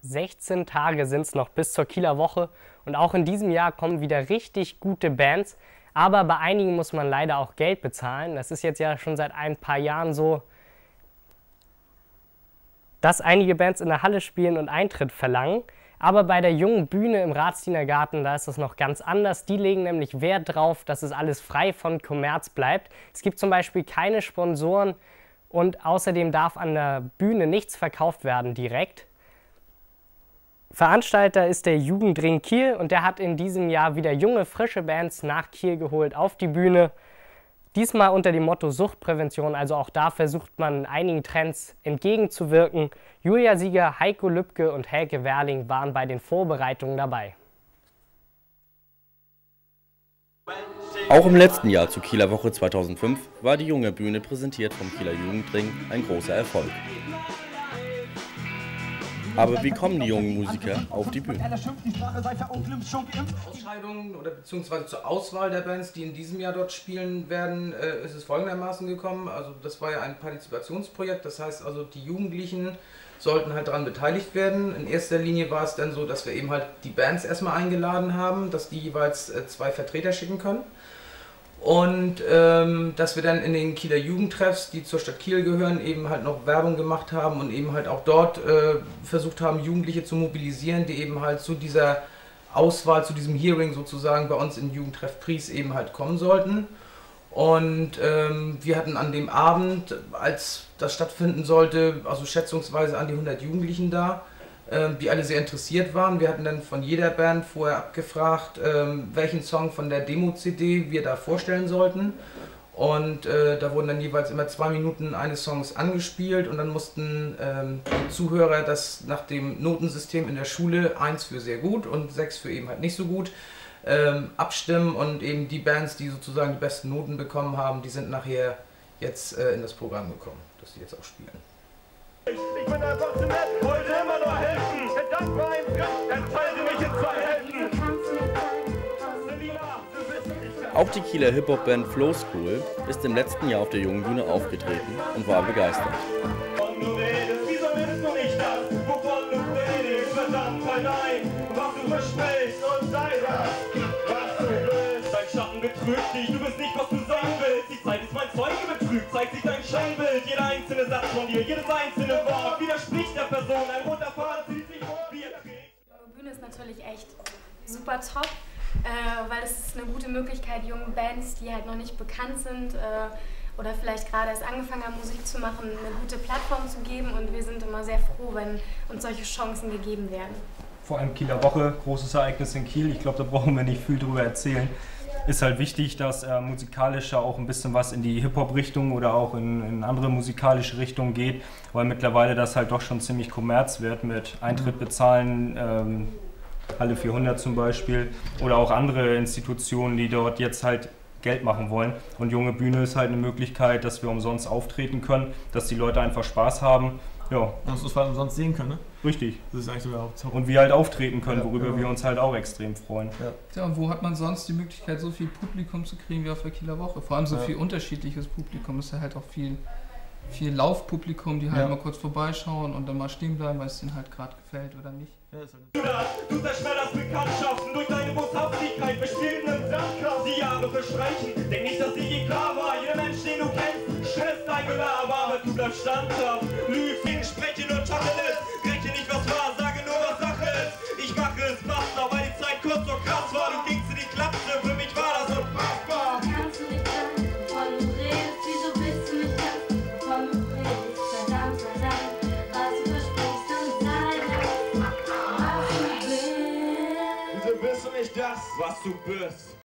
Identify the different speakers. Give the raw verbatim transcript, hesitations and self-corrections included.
Speaker 1: sechzehn Tage sind es noch bis zur Kieler Woche und auch in diesem Jahr kommen wieder richtig gute Bands. Aber bei einigen muss man leider auch Geld bezahlen. Das ist jetzt ja schon seit ein paar Jahren so, dass einige Bands in der Halle spielen und Eintritt verlangen. Aber bei der Jungen Bühne im Ratsdiener Garten, da ist das noch ganz anders. Die legen nämlich Wert drauf, dass es alles frei von Kommerz bleibt. Es gibt zum Beispiel keine Sponsoren und außerdem darf an der Bühne nichts verkauft werden direkt. Veranstalter ist der Jugendring Kiel und der hat in diesem Jahr wieder junge, frische Bands nach Kiel geholt auf die Bühne. Diesmal unter dem Motto Suchtprävention, also auch da versucht man einigen Trends entgegenzuwirken. Julia Sieger, Heiko Lübke und Helke Werling waren bei den Vorbereitungen dabei.
Speaker 2: Auch im letzten Jahr zur Kieler Woche zweitausendfünf war die junge Bühne präsentiert vom Kieler Jugendring ein großer Erfolg. Aber wie kommen die jungen Musiker auf die Bühne?
Speaker 3: Ausscheidungen oder beziehungsweise zur Auswahl der Bands, die in diesem Jahr dort spielen werden, äh, ist es folgendermaßen gekommen. Also das war ja ein Partizipationsprojekt, das heißt also die Jugendlichen sollten halt daran beteiligt werden. In erster Linie war es dann so, dass wir eben halt die Bands erstmal eingeladen haben, dass die jeweils äh, zwei Vertreter schicken können. Und ähm, dass wir dann in den Kieler Jugendtreffs, die zur Stadt Kiel gehören, eben halt noch Werbung gemacht haben und eben halt auch dort äh, versucht haben, Jugendliche zu mobilisieren, die eben halt zu dieser Auswahl, zu diesem Hearing sozusagen bei uns in Jugendtreff Pries eben halt kommen sollten. Und ähm, wir hatten an dem Abend, als das stattfinden sollte, also schätzungsweise an die hundert Jugendlichen da, die alle sehr interessiert waren. Wir hatten dann von jeder Band vorher abgefragt, welchen Song von der Demo-C D wir da vorstellen sollten. Und äh, da wurden dann jeweils immer zwei Minuten eines Songs angespielt und dann mussten ähm, die Zuhörer das nach dem Notensystem in der Schule, eins für sehr gut und sechs für eben halt nicht so gut, ähm, abstimmen und eben die Bands, die sozusagen die besten Noten bekommen haben, die sind nachher jetzt äh, in das Programm gekommen, das die jetzt auch spielen.
Speaker 4: Ich bin einfach zu nett, wollte immer nur helfen. Verdammt war ein Griff, dann teilte mich in zwei Hälften.
Speaker 2: Auch die Kieler Hip-Hop-Band Flow School ist im letzten Jahr auf der Jungen Bühne aufgetreten und war begeistert.
Speaker 4: Wovon du redest, wieso redest du nicht das? Wovon du redest, verdammt nein, was du versprichst und sei das, was du willst. Dein Schatten betrügt dich, du bist nicht, was du sein willst. Die Zeit ist mein Zeuge betrügt, zeigt sich dein Scheinbild. Jeder einzelne Satz von dir, jedes einzelne Wort widerspricht der Person. Ein roter Faden zieht sich hoch, wie er trägt.
Speaker 5: Die Bühne ist natürlich echt super top, äh, weil es ist eine gute Möglichkeit, jungen Bands, die halt noch nicht bekannt sind äh, oder vielleicht gerade erst angefangen haben, Musik zu machen, eine gute Plattform zu geben. Und wir sind immer sehr froh, wenn uns solche Chancen gegeben werden.
Speaker 6: Vor allem Kieler Woche, großes Ereignis in Kiel. Ich glaube, da brauchen wir nicht viel drüber erzählen. Ist halt wichtig, dass äh, musikalisch auch ein bisschen was in die Hip-Hop-Richtung oder auch in, in andere musikalische Richtungen geht, weil mittlerweile das halt doch schon ziemlich Kommerz wird mit Eintritt bezahlen, ähm, Halle vierhundert zum Beispiel, oder auch andere Institutionen, die dort jetzt halt Geld machen wollen. Und Junge Bühne ist halt eine Möglichkeit, dass wir umsonst auftreten können, dass die Leute einfach Spaß haben. Ja.
Speaker 7: Dass wir es halt umsonst sehen können, ne?
Speaker 6: Richtig.
Speaker 7: Das ist eigentlich sogar Hauptsache.
Speaker 6: Und wir halt auftreten können,
Speaker 7: Ja,
Speaker 6: worüber
Speaker 7: genau.
Speaker 6: wir uns halt auch extrem freuen.
Speaker 7: Ja.
Speaker 8: Tja, und wo hat man sonst die Möglichkeit, so viel Publikum zu kriegen wie auf der Kieler Woche? Vor allem so
Speaker 7: Ja.
Speaker 8: viel unterschiedliches Publikum. Es ist ja halt auch viel, viel Laufpublikum, die halt
Speaker 7: Ja.
Speaker 8: mal kurz vorbeischauen und dann mal stehen bleiben, weil es ihnen halt gerade gefällt oder nicht.
Speaker 7: Ja, ist halt
Speaker 4: Du zerschmetterst Bekanntschaften durch deine Boshaftigkeit. Wir spielen im Sandkasten, die Jahre verstreichen. Denk nicht, dass dir je klar war. Jeder Mensch, den du kennst, stresst dein Gelaber, aber du bleibst standhaft. Lügen, spreche nur Tacheles. Rechne nicht, was war, sage nur, was Sache ist. Ich mache es Master, weil die Zeit kurz so krass war. Du gingst in die Klapse, für mich war das unfassbar.
Speaker 9: Kannst du nicht sagen, wovon du redest, wieso bist du nicht das, wovon du redest? Verdammt, verdammt, was du versprichst und sei das, was du willst.
Speaker 4: Wieso bist du nicht das, was du bist?